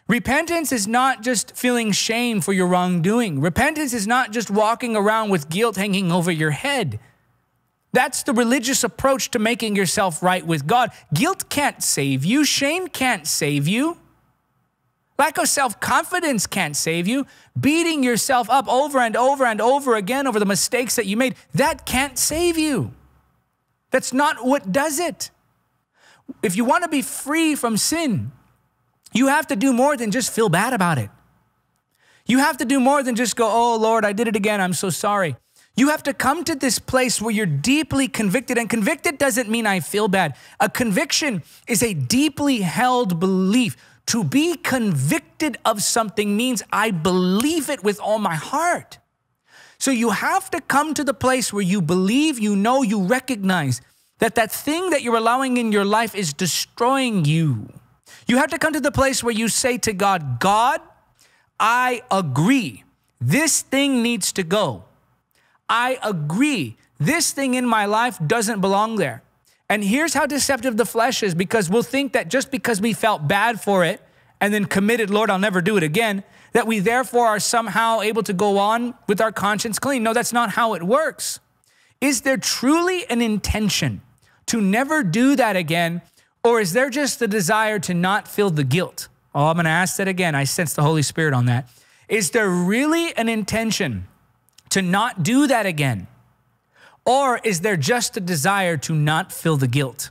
Repentance is not just feeling shame for your wrongdoing. Repentance is not just walking around with guilt hanging over your head. That's the religious approach to making yourself right with God. Guilt can't save you. Shame can't save you. Lack of self-confidence can't save you. Beating yourself up over and over and over again over the mistakes that you made, that can't save you. That's not what does it. If you want to be free from sin, you have to do more than just feel bad about it. You have to do more than just go, oh, Lord, I did it again. I'm so sorry. You have to come to this place where you're deeply convicted. And convicted doesn't mean I feel bad. A conviction is a deeply held belief. To be convicted of something means I believe it with all my heart. So you have to come to the place where you believe, you know, you recognize that that thing that you're allowing in your life is destroying you. You have to come to the place where you say to God, God, I agree. This thing needs to go. I agree. This thing in my life doesn't belong there. And here's how deceptive the flesh is, because we'll think that just because we felt bad for it and then committed, Lord, I'll never do it again, that we therefore are somehow able to go on with our conscience clean. No, that's not how it works. Is there truly an intention to never do that again? Or is there just the desire to not feel the guilt? Oh, I'm going to ask that again. I sense the Holy Spirit on that. Is there really an intention to not do that again? Or is there just a desire to not feel the guilt?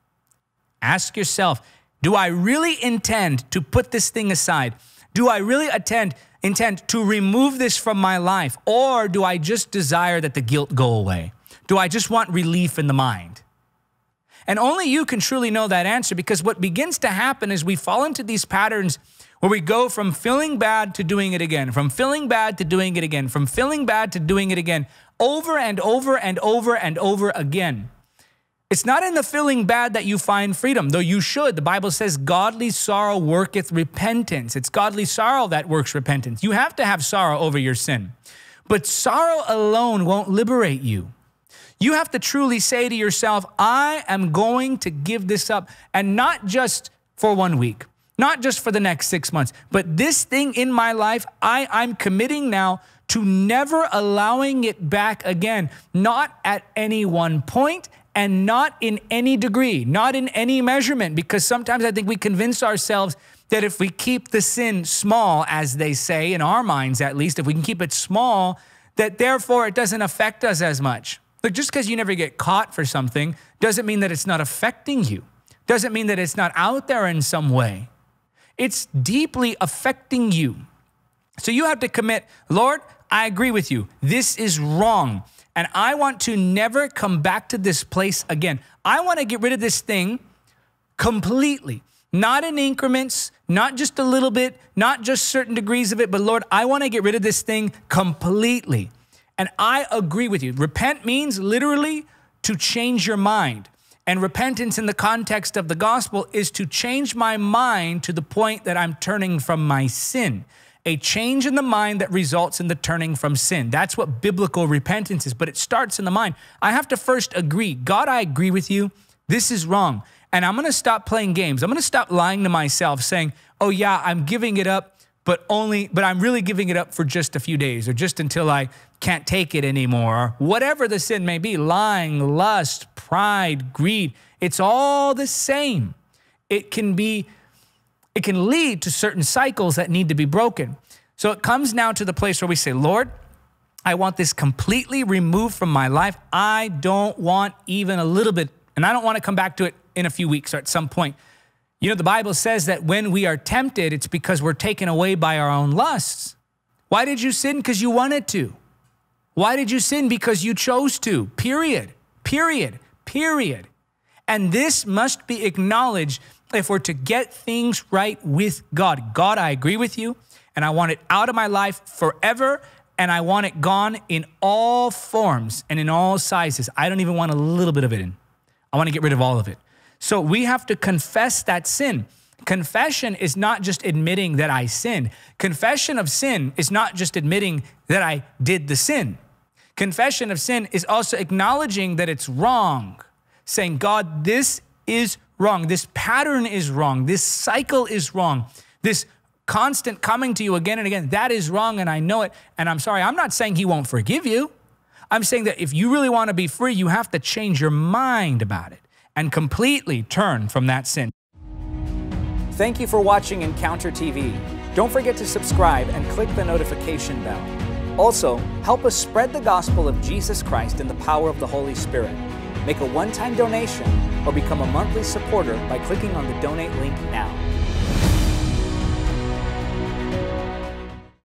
Ask yourself, do I really intend to put this thing aside? Do I really intend to remove this from my life? Or do I just desire that the guilt go away? Do I just want relief in the mind? And only you can truly know that answer, because what begins to happen is we fall into these patterns where we go from feeling bad to doing it again, from feeling bad to doing it again, from feeling bad to doing it again, over and over and over and over again. It's not in the feeling bad that you find freedom, though you should. The Bible says godly sorrow worketh repentance. It's godly sorrow that works repentance. You have to have sorrow over your sin. But sorrow alone won't liberate you. You have to truly say to yourself, I am going to give this up, and not just for 1 week, not just for the next 6 months, but this thing in my life, I'm committing now to never allowing it back again, not at any one point and not in any degree, not in any measurement, because sometimes I think we convince ourselves that if we keep the sin small, as they say, in our minds at least, if we can keep it small, that therefore it doesn't affect us as much. Look, just because you never get caught for something doesn't mean that it's not affecting you. Doesn't mean that it's not out there in some way. It's deeply affecting you. So you have to commit, Lord, I agree with you. This is wrong. And I want to never come back to this place again. I want to get rid of this thing completely. Not in increments, not just a little bit, not just certain degrees of it, but Lord, I want to get rid of this thing completely. And I agree with you. Repent means literally to change your mind. And repentance in the context of the gospel is to change my mind to the point that I'm turning from my sin. A change in the mind that results in the turning from sin. That's what biblical repentance is, but it starts in the mind. I have to first agree. God, I agree with you. This is wrong. And I'm going to stop playing games. I'm going to stop lying to myself saying, oh yeah, I'm giving it up, but I'm really giving it up for just a few days or just until I can't take it anymore. Whatever the sin may be, lying, lust, pride, greed, it's all the same. It can lead to certain cycles that need to be broken. So it comes now to the place where we say, Lord, I want this completely removed from my life. I don't want even a little bit, and I don't want to come back to it in a few weeks or at some point. You know, the Bible says that when we are tempted, it's because we're taken away by our own lusts. Why did you sin? Because you wanted to. Why did you sin? Because you chose to. Period. Period. Period. And this must be acknowledged if we're to get things right with God. God, I agree with you, and I want it out of my life forever, and I want it gone in all forms and in all sizes. I don't even want a little bit of it in. I want to get rid of all of it. So we have to confess that sin. Confession is not just admitting that I sinned. Confession of sin is not just admitting that I did the sin. Confession of sin is also acknowledging that it's wrong. Saying, God, this is wrong. This pattern is wrong. This cycle is wrong. This constant coming to you again and again, that is wrong and I know it and I'm sorry. I'm not saying he won't forgive you. I'm saying that if you really want to be free, you have to change your mind about it and completely turn from that sin. Thank you for watching Encounter TV. Don't forget to subscribe and click the notification bell. Also, help us spread the gospel of Jesus Christ in the power of the Holy Spirit. Make a one-time donation or become a monthly supporter by clicking on the donate link now.